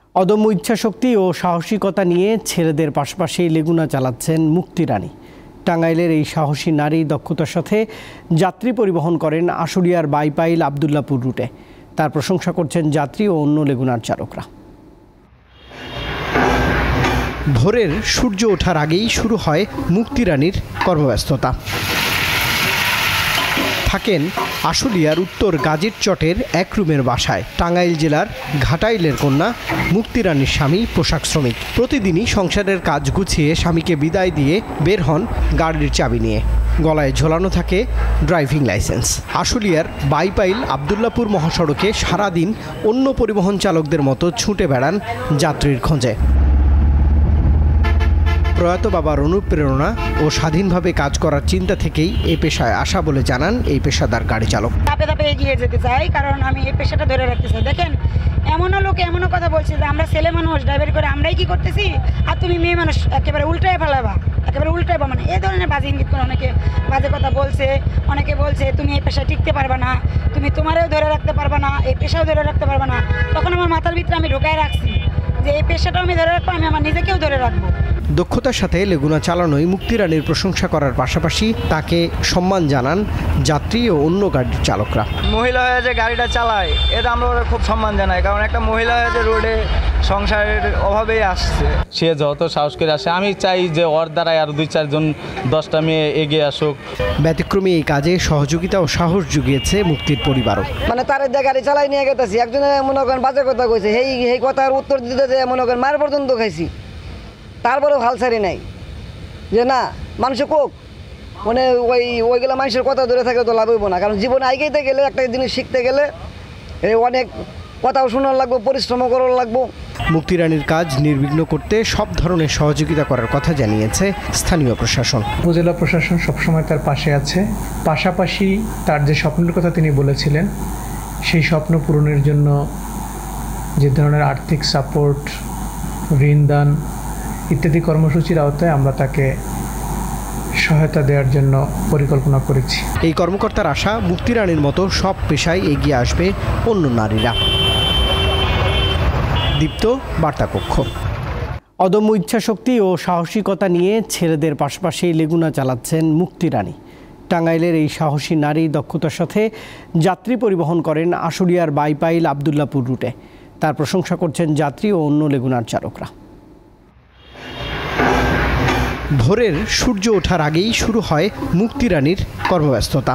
অদম্য ইচ্ছাশক্তি ও সাহসিকতা নিয়ে ছেলেদের পাশাপাশি লেগুনা চালাচ্ছেন মুক্তি রানী। টাঙ্গাইলের এই সাহসী নারী দক্ষতার সাথে যাত্রী পরিবহন করেন আশুলিয়ার বাইপাইল আবদুল্লাপুর রুটে। তার প্রশংসা করছেন যাত্রী ও অন্য লেগুনার চালকরা। ভোরের সূর্য ওঠার আগেই শুরু হয় মুক্তি রানীর কর্মব্যস্ততা। থাকেন আশুলিয়ার উত্তর গাজীর চটের এক রুমের বাসায়। টাঙ্গাইল জেলার ঘাটাইলের কন্যা মুক্তি রানীর স্বামী পোশাক শ্রমিক। প্রতিদিনই সংসারের কাজ গুছিয়ে স্বামীকে বিদায় দিয়ে বের হন গাড়ির চাবি নিয়ে। গলায় ঝোলানো থাকে ড্রাইভিং লাইসেন্স। আশুলিয়ার বাইপাইল আবদুল্লাপুর মহাসড়কে সারাদিন অন্য পরিবহন চালকদের মতো ছুটে বেড়ান যাত্রীর খোঁজে। প্রয়াত বাবার অনুপ্রেরণা ও স্বাধীনভাবে কাজ করার চিন্তা থেকেই এই পেশায় আসা বলে জানান এই পেশাদার গাড়ি চালক। ধাপে ধাপে এগিয়ে যেতে চাই, কারণ আমি এই পেশাটা ধরে রাখতে চাই। দেখেন, এমনও লোক এমনও কথা বলছে যে আমরা ছেলে মানুষ ড্রাইভারি করে আমরাই কি করতেছি, আর তুমি মেয়ে মানুষ একেবারে উল্টায় ফেলাবা, একেবারে উল্টাইবা। মানে এই ধরনের বাজে ইঙ্গিত করে অনেকে বাজে কথা বলছে। অনেকে বলছে তুমি এই পেশায় টিকতে পারবে না, তুমি তোমারও ধরে রাখতে পারবে না, এই পেশাও ধরে রাখতে পারবে না। তখন আমার মাথার ভিতরে আমি ঢোকায় রাখছি যে এই পেশাটাও আমি ধরে রাখবো, আমি আমার নিজেকেও ধরে রাখবো। দক্ষতার সাথে লেগুনা চালানোয় মুক্তি রানীর প্রশংসা করার পাশাপাশি তাকে সম্মান জানান যাত্রী ও অন্য গাড়ির চালকরা। মহিলা হয়ে যে গাড়িটা চালায় এটা আমরা খুব সম্মান জানাই, কারণ একটা মহিলা হয়ে যে রোডে সংসারের অভাবেই আসছে। সে যত সাহস করে আসে, আমি চাই যে ওর দ্বারাই আর 2-4 জন 10টা মেয়ে এগিয়ে আসুক। ব্যতিক্রমী এই কাজে সহযোগিতা ও সাহস জুগিয়েছে মুক্তির পরিবারও। মানে তার গাড়ি চালাই নিয়ে গেতেছি, একজনে মনে করেন বাজে কথা কইছে, এই কথার উত্তর দিতে যে মনে করেন মায়ের পর্যন্ত খাইছি, তারপরেও হাল ছাড়ি নাই যে না মানুষে কোক, মানে ওইগুলো মানুষের কথা ধরে থাকে তো লাভ হইব না। কারণ জীবনে আইগাইতে গেলে একটা জিনিস শিখতে গেলে অনেক কথাও শোনার লাগবো, পরিশ্রমও করার লাগবো। মুক্তি রানীর কাজ নির্বিঘ্ন করতে সব ধরনের সহযোগিতা করার কথা জানিয়েছে স্থানীয় প্রশাসন। উপজেলা প্রশাসন সবসময় তার পাশে আছে। পাশাপাশি তার যে স্বপ্নের কথা তিনি বলেছিলেন, সেই স্বপ্ন পূরণের জন্য যে ধরনের আর্থিক সাপোর্ট, ঋণদান ইত্যাদি কর্মসূচির আওতায় আমরা তাকে সহায়তা দেওয়ার জন্য পরিকল্পনা করেছি। এই কর্মকর্তার আশা, মুক্তি রানীর মতো সব পেশায় এগিয়ে আসবে অন্য নারীরা। দীপ্ত, বার্তা কক্ষ। অদম্য ইচ্ছাশক্তি ও সাহসিকতা নিয়ে ছেলেদের পাশাপাশি লেগুনা চালাচ্ছেন মুক্তি রানী। টাঙ্গাইলের এই সাহসী নারী দক্ষতার সাথে যাত্রী পরিবহন করেন আশুলিয়ার বাইপাইল আবদুল্লাপুর রুটে। তার প্রশংসা করছেন যাত্রী ও অন্য লেগুনার চালকরা। ভোরের সূর্য ওঠার আগেই শুরু হয় মুক্তি রানীর কর্মব্যস্ততা।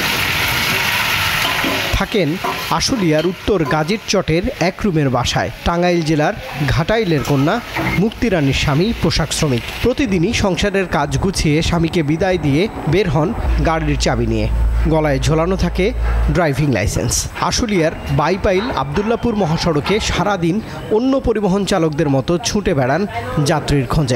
থাকেন আশুলিয়ার উত্তর গাজীর চটের এক রুমের বাসায়। টাঙ্গাইল জেলার ঘাটাইলের কন্যা মুক্তি রানীর স্বামী পোশাক শ্রমিক। প্রতিদিনই সংসারের কাজ গুছিয়ে স্বামীকে বিদায় দিয়ে বের হন গাড়ির চাবি নিয়ে। গলায় ঝোলানো থাকে ড্রাইভিং লাইসেন্স। আশুলিয়ার বাইপাইল আবদুল্লাপুর মহাসড়কে সারাদিন অন্য পরিবহন চালকদের মতো ছুটে বেড়ান যাত্রীর খোঁজে।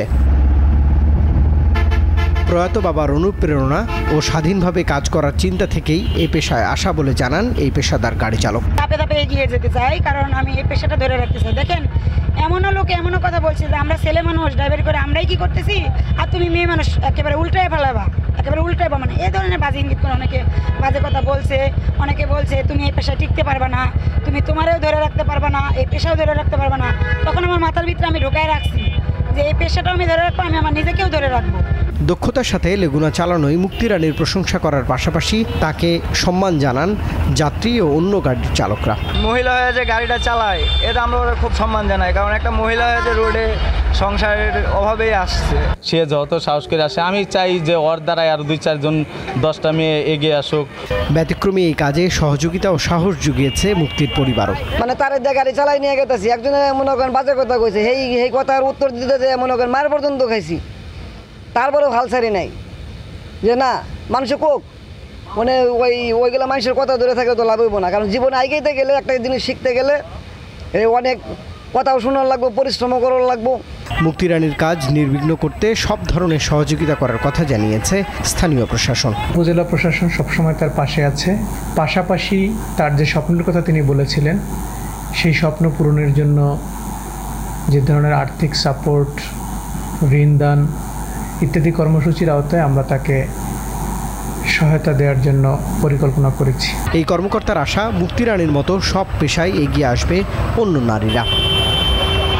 প্রয়াত বাবার অনুপ্রেরণা ও স্বাধীনভাবে কাজ করার চিন্তা থেকেই এই পেশায় আসা বলে জানান এই পেশাদার গাড়ি চালক। ধাপে ধাপে এগিয়ে যেতে চাই, কারণ আমি এই পেশাটা ধরে রাখতে চাই। দেখেন, এমনও লোক এমনও কথা বলছে যে আমরা ছেলে মানুষ ড্রাইভারি করে আমরাই কি করতেছি, আর তুমি মেয়ে মানুষ একেবারে উল্টায় ফেলাবা, একেবারে উল্টাইবা। মানে এই ধরনের বাজে ইঙ্গিত করে অনেকে বাজে কথা বলছে। অনেকে বলছে তুমি এই পেশায় টিকতে পারবে না, তুমি তোমারও ধরে রাখতে পারবে না, এই পেশাও ধরে রাখতে পারবে না। তখন আমার মাথার ভিতরে আমি ঢোকায় রাখছি যে এই পেশাটাও আমি ধরে রাখবো, আমি আমার নিজেকেও ধরে রাখবো। দক্ষতার সাথে লেগুনা চালানোয় মুক্তি রানীর প্রশংসা করার পাশাপাশি তাকে সম্মান জানান যাত্রী ও অন্য গাড়ির চালকরা। মহিলা হয়ে যে গাড়িটা চালায় এটা আমরা খুব সম্মান জানাই, কারণ একটা মহিলা হয়ে যে রোডে সংসারের অভাবেই আসছে। সে যত সাহস করে আসে, আমি চাই যে ওর দ্বারাই আর 2-4 জন 10টা মেয়ে এগিয়ে আসুক। ব্যতিক্রমী এই কাজে সহযোগিতা ও সাহস জুগিয়েছে মুক্তির পরিবারও। মানে তার গাড়ি চালাই নিয়ে গেতেছি, একজনে মনে করেন বাজে কথা কইছে, এই কথার উত্তর দিতে যে মনে করেন মায়ের পর্যন্ত খাইছি, তারপরেও হাল ছাড়ি নাই যে না মানুষে কোক, মানে ওইগুলো মানুষের কথা ধরে থাকে তো লাভ হইব না। কারণ জীবনে আইগাইতে গেলে একটা জিনিস শিখতে গেলে অনেক কথাও শোনার লাগবো, পরিশ্রমও করার লাগবো। মুক্তি রানীর কাজ নির্বিঘ্ন করতে সব ধরনের সহযোগিতা করার কথা জানিয়েছে স্থানীয় প্রশাসন। উপজেলা প্রশাসন সবসময় তার পাশে আছে। পাশাপাশি তার যে স্বপ্নের কথা তিনি বলেছিলেন, সেই স্বপ্ন পূরণের জন্য যে ধরনের আর্থিক সাপোর্ট, ঋণদান ইত্যাদি কর্মসূচির আওতায় আমরা তাকে সহায়তা দেওয়ার জন্য পরিকল্পনা করেছি। এই কর্মকর্তার আশা, মুক্তি রানীর মতো সব পেশায় এগিয়ে আসবে অন্য নারীরা।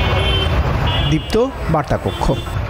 দীপ্ত বার্তা কক্ষ।